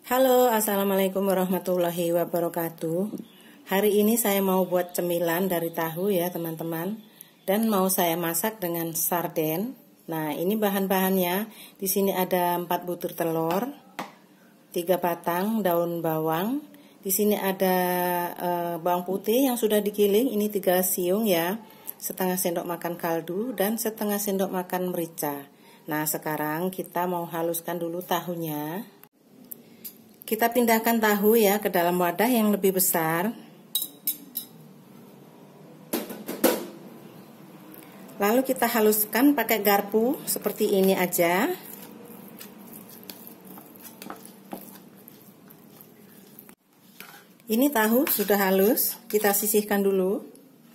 Halo, assalamualaikum warahmatullahi wabarakatuh. Hari ini saya mau buat cemilan dari tahu ya teman-teman. Dan mau saya masak dengan sarden. Nah, ini bahan-bahannya. Di sini ada 4 butir telur, 3 batang daun bawang. Di sini ada bawang putih yang sudah digiling. Ini 3 siung ya. Setengah sendok makan kaldu dan setengah sendok makan merica. Nah, sekarang kita mau haluskan dulu tahunya. Kita pindahkan tahu ya ke dalam wadah yang lebih besar. Lalu kita haluskan pakai garpu seperti ini aja. Ini tahu sudah halus, kita sisihkan dulu.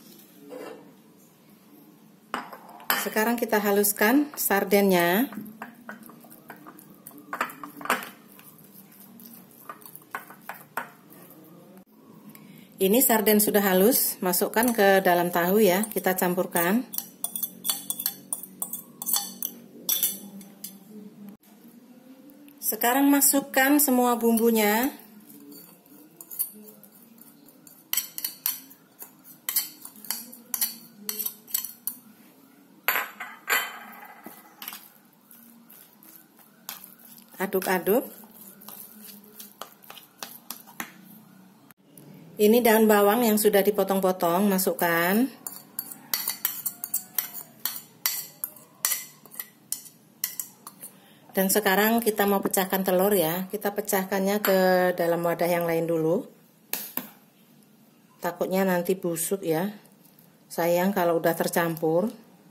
Sekarang kita haluskan sardennya. Ini sarden sudah halus, masukkan ke dalam tahu ya, kita campurkan. Sekarang masukkan semua bumbunya. Aduk-aduk. Ini daun bawang yang sudah dipotong-potong, masukkan. Dan sekarang kita mau pecahkan telur ya. Kita pecahkannya ke dalam wadah yang lain dulu. Takutnya nanti busuk ya. Sayang kalau udah tercampur.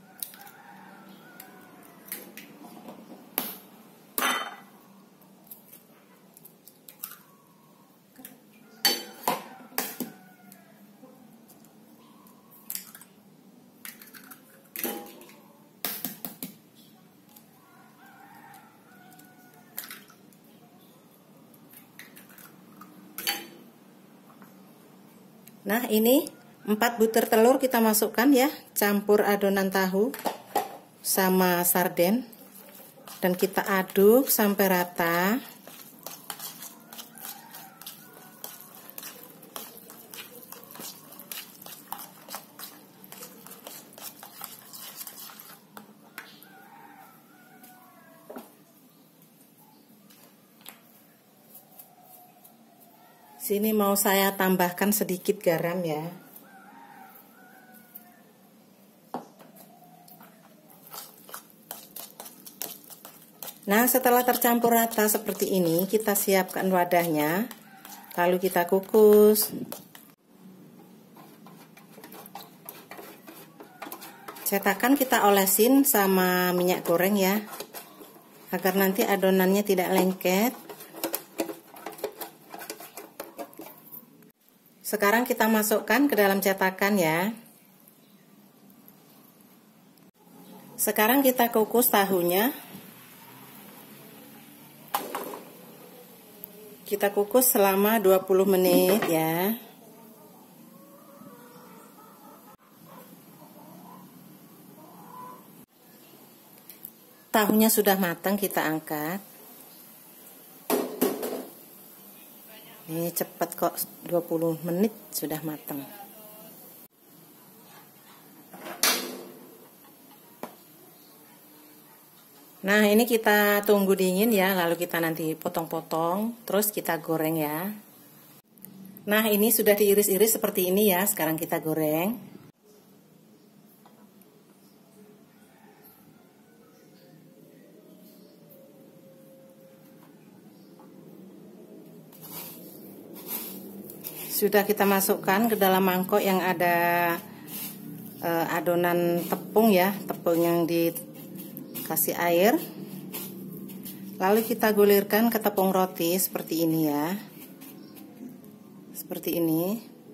Nah, ini 4 butir telur kita masukkan ya, campur adonan tahu sama sarden dan kita aduk sampai rata. Sini mau saya tambahkan sedikit garam ya. Nah, setelah tercampur rata seperti ini, kita siapkan wadahnya. Lalu kita kukus. Cetakan kita olesin sama minyak goreng ya, agar nanti adonannya tidak lengket. Sekarang kita masukkan ke dalam cetakan ya. Sekarang kita kukus tahunya. Kita kukus selama 20 menit ya. Tahunya sudah matang, kita angkat. Ini cepat kok, 20 menit sudah matang. Nah, ini kita tunggu dingin ya, lalu kita nanti potong-potong, terus kita goreng ya. Nah, ini sudah diiris-iris seperti ini ya, sekarang kita goreng. Sudah kita masukkan ke dalam mangkok yang ada adonan tepung ya, tepung yang dikasih air. Lalu kita gulirkan ke tepung roti seperti ini ya. Seperti ini.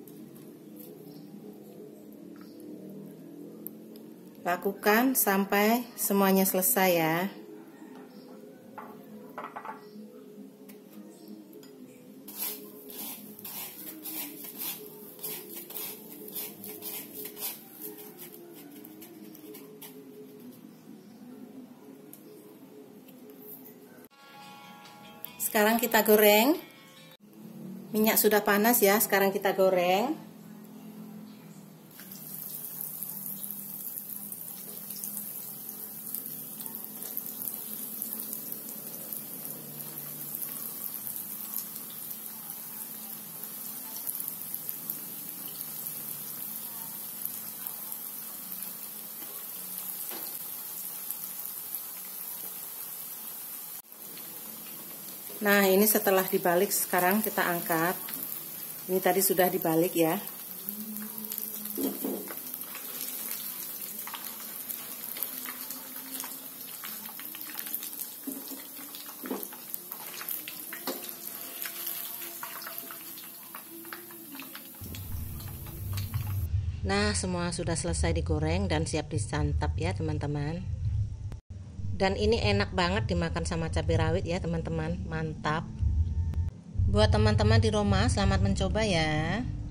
Lakukan sampai semuanya selesai ya. Sekarang kita goreng. Minyak sudah panas ya, sekarang kita goreng. Nah, ini setelah dibalik, sekarang kita angkat. Ini tadi sudah dibalik ya. Nah, semua sudah selesai digoreng dan siap disantap ya teman-teman. Dan ini enak banget dimakan sama cabai rawit ya teman-teman, mantap. Buat teman-teman di rumah, selamat mencoba ya.